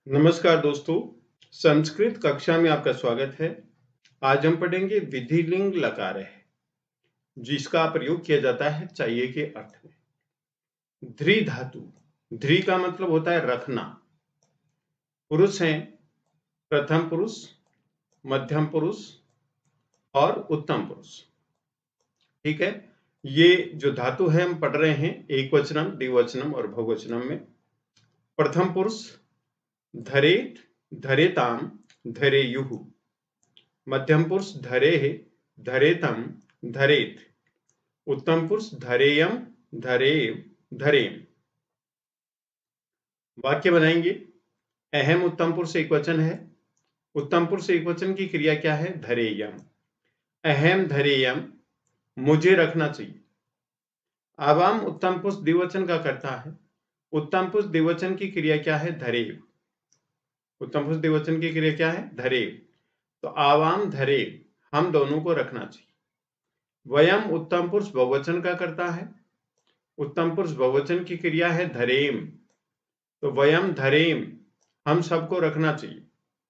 नमस्कार दोस्तों, संस्कृत कक्षा में आपका स्वागत है। आज हम पढ़ेंगे विधिलिंग लकार है, जिसका प्रयोग किया जाता है चाहिए के अर्थ में। ध्री धातु, ध्री का मतलब होता है रखना। पुरुष हैं प्रथम पुरुष, मध्यम पुरुष और उत्तम पुरुष। ठीक है, ये जो धातु है हम पढ़ रहे हैं एक वचनम, द्विवचनम और बहुवचनम में। प्रथम पुरुष धरेत, धरेताम, धरेयुः। मध्यम पुरुष धरेः, धरेतम, धरेत। उत्तम पुरुष धरेयम, धरेव, धरेम। वाक्य बनाएंगे। अहम उत्तम पुरुष एक वचन है। उत्तम पुरुष एक वचन की क्रिया क्या है? धरेयम। अहम धरेयम, मुझे रखना चाहिए। आवाम उत्तम पुरुष द्विवचन का करता है। उत्तम पुरुष द्विवचन की क्रिया क्या है? धरेव। उत्तम पुरुष द्विवचन की क्रिया क्या है? धरेव। तो आवाम धरेव, हम दोनों को रखना चाहिए। वयम उत्तम पुरुष बहुवचन का करता है। उत्तम पुरुष बहुवचन की क्रिया है धरेम। तो वयम धरेम, हम सबको रखना चाहिए।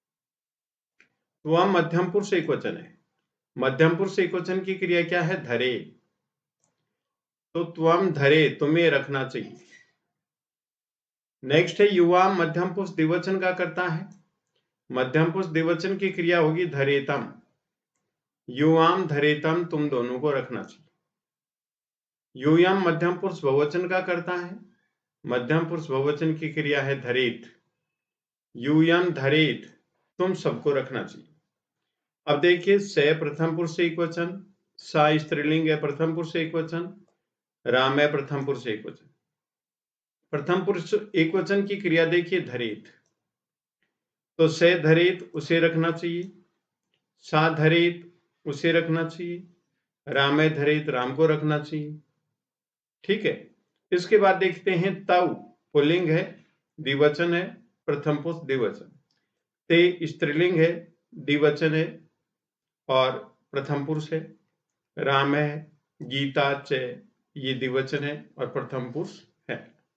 त्वम मध्यम पुरुष एक वचन है। मध्यम पुरुष एक वचन की क्रिया क्या है? धरे। तो त्वम धरे, तुम्हें रखना चाहिए। नेक्स्ट है युवा मध्यम पुरुष द्विवचन का करता है। मध्यम पुरुष द्विवचन की क्रिया होगी धरेतम। युवाम धरेतम, तुम दोनों को रखना चाहिए। यूयम मध्यम पुरुष बहुवचन का करता है। मध्यम पुरुष बहुवचन की क्रिया है धरेत। यूयम धरेत, तुम सबको रखना चाहिए। अब देखिए, से प्रथम पुरुष एक वचन, सा स्त्रीलिंग है प्रथम पुरुष एक वचन, राम है प्रथम पुरुष एक वचन। प्रथम पुरुष एक वचन की क्रिया देखिए धरेत। तो से धरेत, उसे रखना चाहिए। सा धरेत, उसे रखना चाहिए। राम है धरेत, राम को रखना चाहिए। ठीक है, इसके बाद देखते हैं तव पुल्लिंग है, द्विवचन है, प्रथम पुरुष द्विवचन। ते स्त्रीलिंग है, द्विवचन है और प्रथम पुरुष है। राम है, गीता, च, ये द्विवचन है और प्रथम पुरुष है।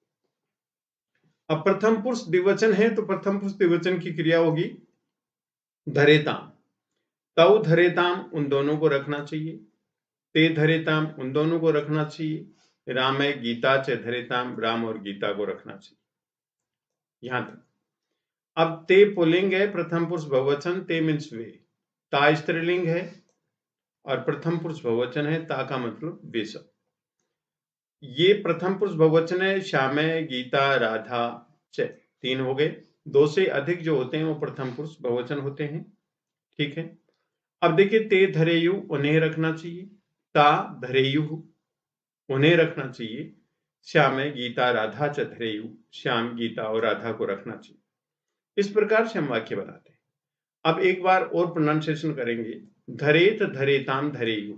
अब प्रथम पुरुष द्विवचन है तो प्रथम पुरुष द्विवचन की क्रिया होगी धरेताम। तव धरेताम, उन दोनों को रखना चाहिए। ते धरेताम, उन दोनों को रखना चाहिए। राम है, गीता, च धरेताम, राम और गीता को रखना चाहिए। यहां तक। अब ते पुल्लिंग है, प्रथम पुरुष बहुवचन, ते मीन्स वे। ता स्त्रीलिंग है और प्रथम पुरुष बहुवचन है, ता का मतलब वे सब। ये प्रथम पुरुष बहुवचन है। श्यामे, गीता, राधा, च, तीन हो गए। दो से अधिक जो होते हैं वो प्रथम पुरुष बहुवचन होते हैं। ठीक है, अब देखिए ते धरेयु, उन्हें रखना चाहिए। ता धरेयु, उन्हें रखना चाहिए। श्यामे, गीता, राधा, च धरेयु, श्याम, गीता और राधा को रखना चाहिए। इस प्रकार से हम वाक्य बनाते हैं। अब एक बार और प्रोनाउंसिएशन करेंगे। धरेत धरेताम धरेयु,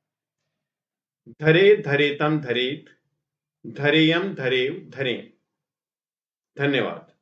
धरे धरेतम धरेत, धरेयम धरेव धरेम। धन्यवाद।